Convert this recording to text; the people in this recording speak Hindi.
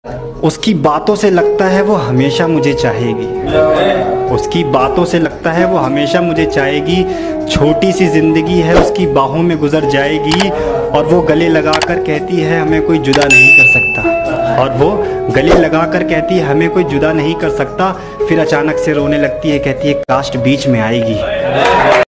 उसकी बातों से लगता है वो हमेशा मुझे चाहेगी। उसकी बातों से लगता है वो हमेशा मुझे चाहेगी। छोटी सी जिंदगी है उसकी बाहों में गुजर जाएगी। और वो गले लगाकर कहती है हमें कोई जुदा नहीं कर सकता। और वो गले लगाकर कहती है हमें कोई जुदा नहीं कर सकता। फिर अचानक से रोने लगती है, कहती है काश बीच में आएगी।